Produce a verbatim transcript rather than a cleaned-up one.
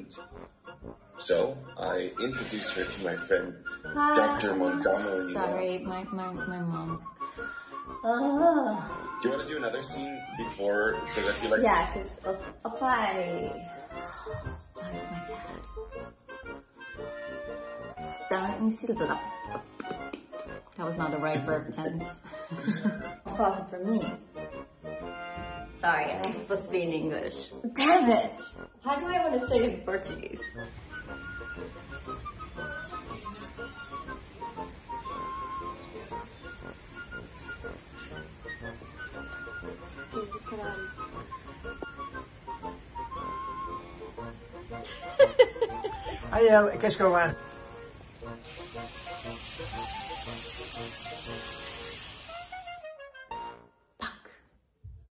didn't. So I introduced her to my friend, Hi. Doctor Montgomery. Sorry, my, my, my mom. Oh. Do you want to do another scene before? Because I feel like... Yeah, because Sampaio. That is my dad. That was not the right verb tense. Fault for me. Sorry, I'm supposed to be in English. Damn it! How do I want to say it in Portuguese? Ariel, queres que eu vá?